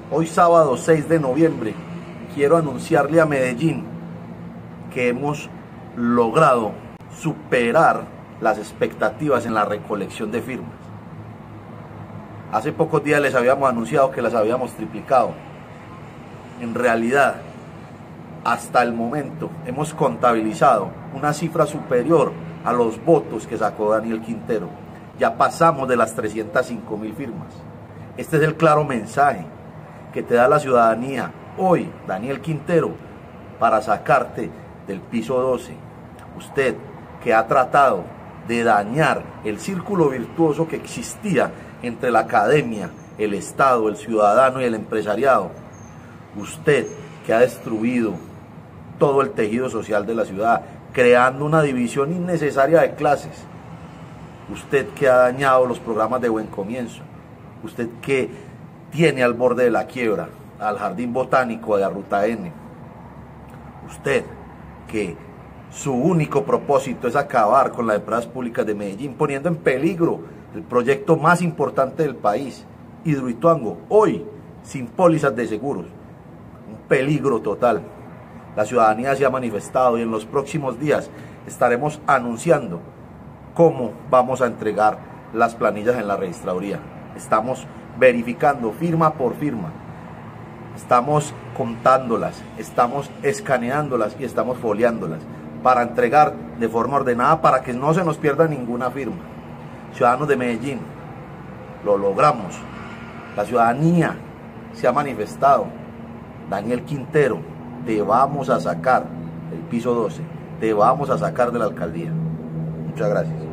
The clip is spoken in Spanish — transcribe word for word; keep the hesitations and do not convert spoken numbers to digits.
Hoy sábado seis de noviembre quiero anunciarle a Medellín que hemos logrado superar las expectativas en la recolección de firmas. Hace pocos días les habíamos anunciado que las habíamos triplicado. En realidad, hasta el momento hemos contabilizado una cifra superior a los votos que sacó Daniel Quintero. Ya pasamos de las trescientas cinco mil firmas. Este es el claro mensaje que te da la ciudadanía hoy, Daniel Quintero, para sacarte del piso doce. Usted que ha tratado de dañar el círculo virtuoso que existía entre la academia, el Estado, el ciudadano y el empresariado. Usted que ha destruido todo el tejido social de la ciudad, creando una división innecesaria de clases. Usted que ha dañado los programas de Buen Comienzo. Usted que tiene al borde de la quiebra al Jardín Botánico de Ruta N. Usted que su único propósito es acabar con las empresas públicas de Medellín, poniendo en peligro el proyecto más importante del país, Hidroituango, hoy sin pólizas de seguros. Un peligro total. La ciudadanía se ha manifestado y en los próximos días estaremos anunciando cómo vamos a entregar las planillas en la registraduría. Estamos verificando firma por firma, estamos contándolas, estamos escaneándolas y estamos foliándolas para entregar de forma ordenada para que no se nos pierda ninguna firma. Ciudadanos de Medellín, lo logramos. La ciudadanía se ha manifestado. Daniel Quintero, te vamos a sacar del piso doce, te vamos a sacar de la alcaldía. Muchas gracias.